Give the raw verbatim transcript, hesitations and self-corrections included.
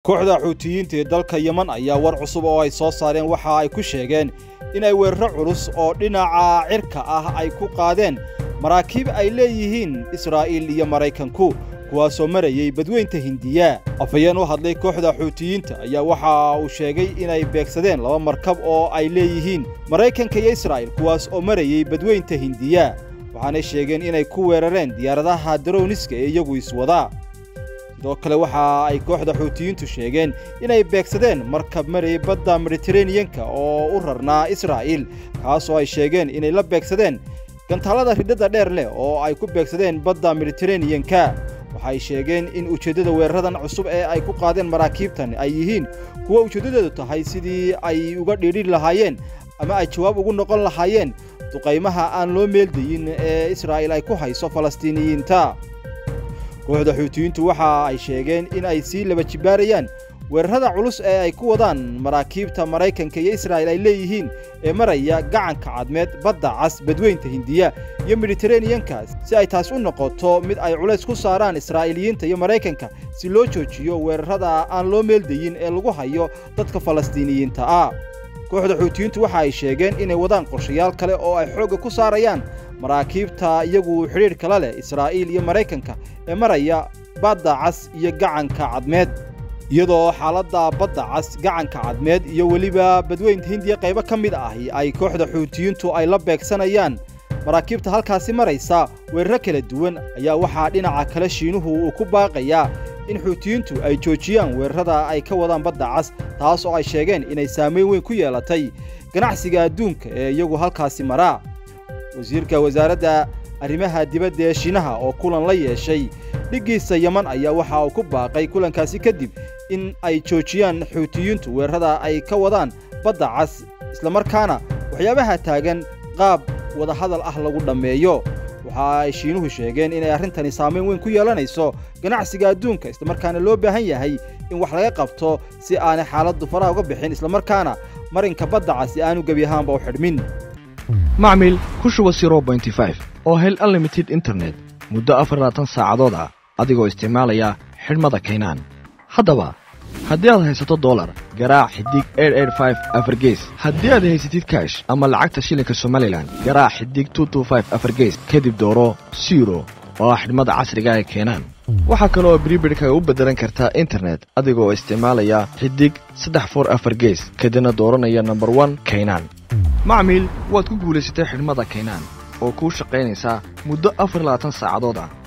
kooxda Xuutiyiinta ee dalka Yemen ayaa war cusub oo ay soo saareen waxa ay ku sheegeen in ay weeraro culus oo dhinaca cirka ah ay ku qaadeen maraakiib ay leeyihiin Israa'iil iyo Mareykanku kuwaasoo marayay badweynta Hindiya. Afayeen u hadlay kooxda Xuutiyiinta ayaa waxa uu sheegay in ay beegsadeen laba markab oo ay leeyihiin Mareykanka iyo Israa'iil kuwaas oo marayay badweynta Hindiya, waxaana sheegeen inay ku weerareen diyaaradaha droniska ee iyagu iswada. sidoo kale waxa ay kooxda Xuutiyiintu sheegeen inay beegsadeen markab marayay badda Mediterranean-ka oo u rarnaa Israa'iil, kaasoo ay sheegeen inay la beegsadeen gantaalada ridada dheer leh oo ay ku beegsadeen badda Mediterranean-ka. waxay sheegeen in ujeedada weeraradan cusub ee ay ku qaadeen maraakiibtan ay yihiin kuwa ujeedadeedu tahay sidii ay uga dhiiri lahaayeen ama ay jawaab ugu noqon lahaayeen duqeymaha aan loo meeldayin ee Israa'iil ay ku hayso Falastiiniyiinta. kooxda Xuutiyiintu waxa ay sheegeen in ay si laba jibaarayaan weerarada culus ee ay ku wadaan maraakiibta Mareykanka iyo Israa'iil ay leeyihiin ee maraya gacanka cadmeed badda cas badweynta Hindiya iyo Mediterranean-ka si ay taas u noqoto mid ay culays ku saaraan Israa'iiliyiinta iyo Mareykanka si loo joojiyo weerarada aan loo meeldayin ee lagu hayo dadka Falastiiniyiinta ah. kooxda Xuutiyiintu waxa ay sheegeen inay wadaan qorshayaal kale oo ay xoog ku saarayaan maraakiibta iyagu xiriir kala leh Israa'iil iyo Mareykanka ee maraya badda cas iyo gacanka cadmeed, iyadoo xaaladda badda cas gacanka cadmeed iyo waliba badweynta Hindiya qaybo ka mid ah ay kooxda Xuutiyiintu ay la beegsanayaan maraakiibta halkaasi maraysa weeraro kala duwan ayaa waxa dhinaca kale Shiinuhu uu ku baaqayaa in Xuutiyiintu ay joojiyaan weerarada ay ka wadaan badda cas, taas oo ay sheegeen inay saameyn weyn ku yeelatay ganacsiga adduunka ee iyagu halkaasi maraa. wasiirka wasaaradda arrimaha dibadda ee Shiinaha oo kulan la yeeshay dhigiisa Yemen ayaa waxa uu ku baaqay kulankaasi kadib in ay joojiyaan Xuutiyiintu weerarada ay ka wadaan badda cas, isla markaana waxyaabaha taagan qaab wada hadal ah lagu dhameeyo. waxa ay Shiinuhu sheegeen in ay arrintani saameyn weyn ku yeelanayso ganacsiga adduunka, isla markaana loo baahan yahay in wax laga qabto si aan xaaladdu faraha uga bixin, isla markaana marinka badda cas aanu gabi ahaanba u xidhmin. macmiil ku shuba zero point five oo hel unlimited internet muddo afar iyo labaatan saacadood ah adigoo isticmaalaya xidhmada Kaynaan. haddaba haddii aad haysato dollar garaac xidig eight eight five afar gees, haddii aad haysatid cash ama lacagta shilinka Somaliland garaac xidig two two five afar gees, kadib dooro zero oo xidhmada casriga ee Kaynaan. waxa kale oo prepaid-ka u bedelan kartaa internet adigoo isticmaalaya xidig saddex four afar gees, kadibna dooranaya number one Kaynaan. macmiil waad ku guulaysatay xidhmada Kaynaan oo ku shaqaynaysa muddo afar iyo labaatan saacadood ah.